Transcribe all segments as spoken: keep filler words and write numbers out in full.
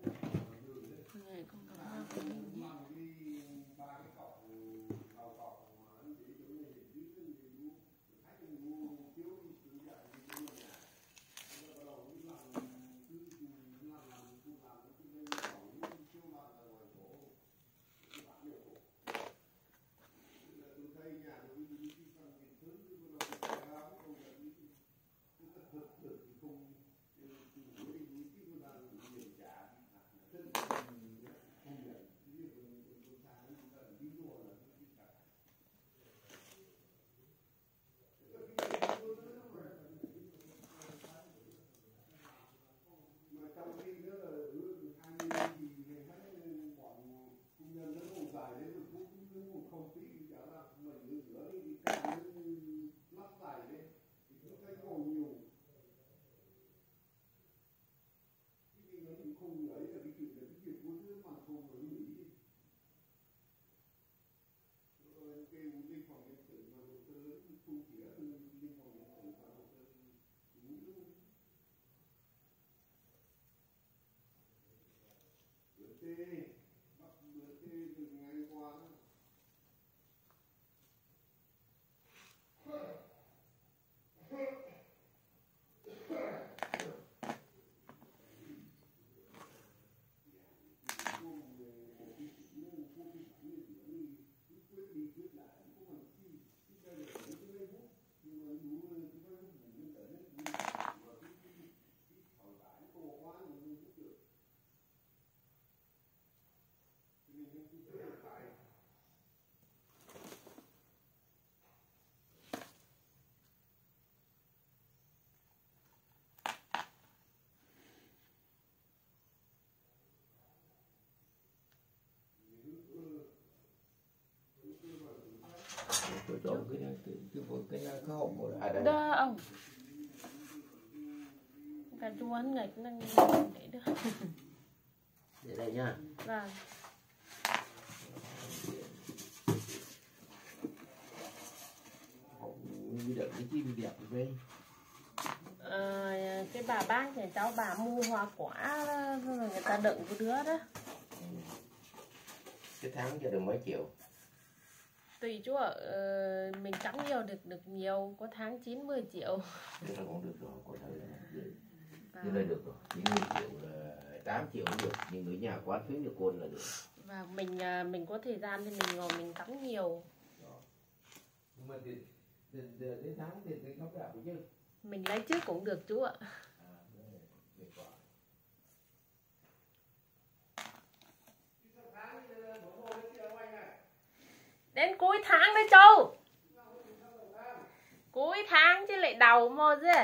Này con có hoa của mình nhé. Tôi trộn cái cái cái cái cái cái hộp của à đây. Đó ông. Cà chua ăn nghịch nên để được. Để đây nha. Vâng. Hộp như đựng cái chim đẹp vậy. Ờ, cái bà bác nhà cháu bà mua hoa quả rồi người ta đựng cái đứa đó. Cái tháng cho được mấy triệu? Tùy chú ạ, ờ, mình cắm nhiều được được nhiều, có tháng chín mươi triệu. Thế là cũng được rồi, có thể là như đây được rồi, chín mươi triệu là tám triệu cũng được, nhưng ở nhà quán phím được côn là được. Và mình mình có thời gian thì mình ngồi mình cắm nhiều. Đó. Nhưng mà đến, đến, đến tháng thì đến không đạt chứ. Mình lấy trước cũng được chú ạ. À, được rồi. Đến cuối tháng đấy châu. Cuối tháng chứ lại đầu mò gì.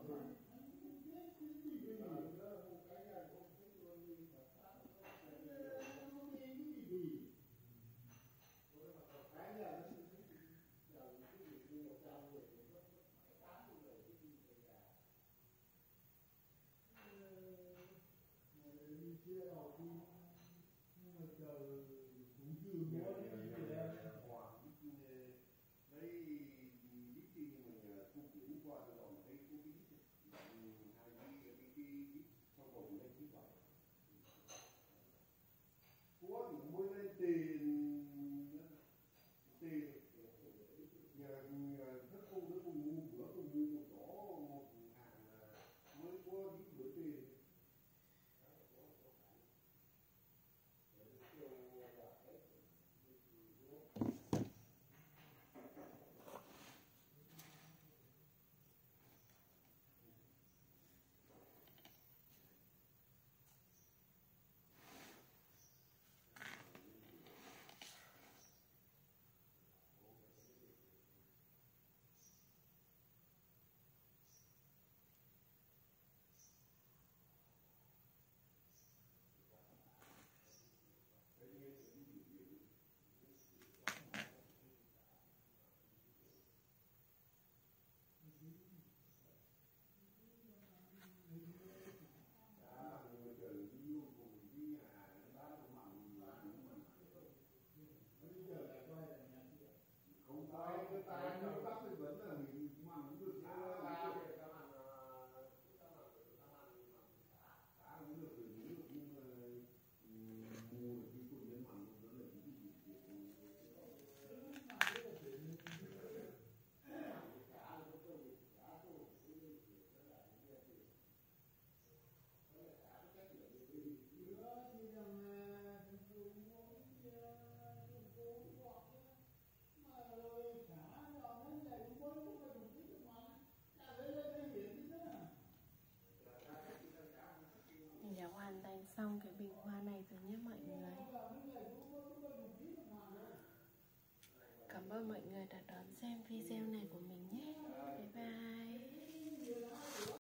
Mình đã hoàn thành xong cái bình hoa này rồi nhé mọi người. Cảm ơn mọi người đã đón xem